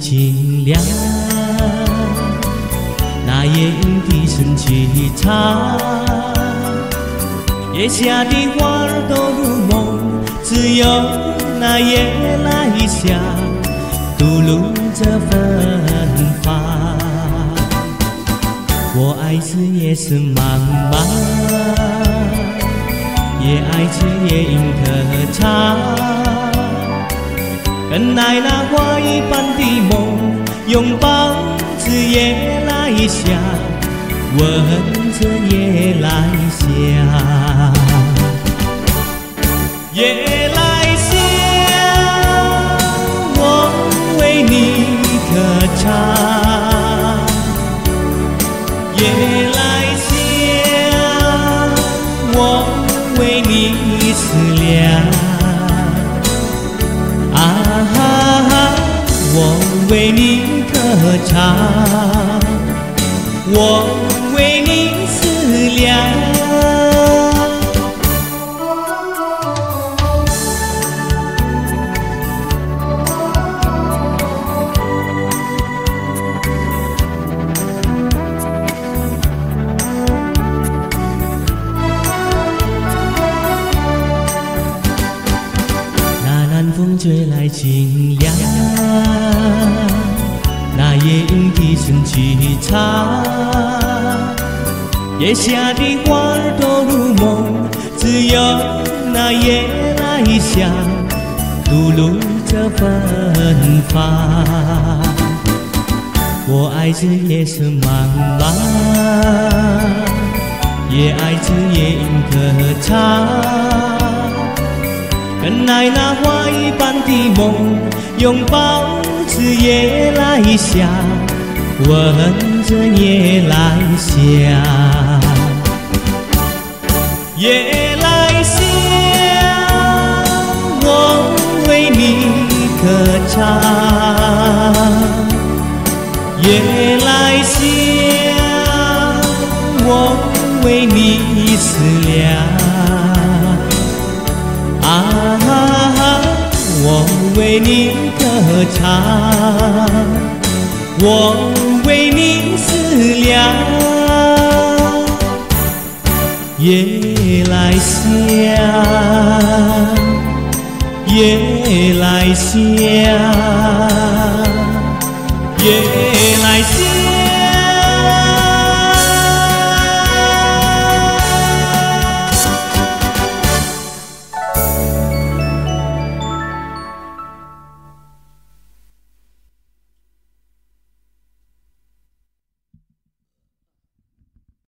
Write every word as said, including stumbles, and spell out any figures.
清凉，那夜莺低声去唱，夜下的花儿都入梦，只有那夜来香吐露着芬芳。我爱这夜色茫茫，也爱这夜莺歌唱，跟爱那花一般的梦，拥抱着夜来香，闻着夜来香。夜来香，我为你歌唱。夜来香，我为你思量。啊哈，我为你歌唱，我为你思量。风吹来清凉，那夜莺低声去唱，夜下的花儿都入梦，只有那夜来香吐露着芬芳。我爱这夜色茫茫，也爱这夜莺歌唱，跟爱那花一般的梦，拥抱着夜来香，闻着夜来香。夜来香，我为你歌唱。夜来香，我为你思量。啊，我为你歌唱，我为你思量。夜来香，夜来香，夜。